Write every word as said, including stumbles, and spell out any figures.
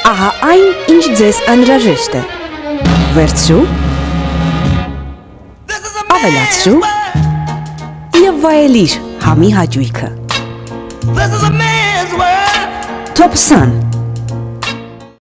ահա այն, ինչ ձեզ անհրաժեշտ է։ Վերցրու, ավելացրու և վայելիր համի հաճույքը։ Top Sun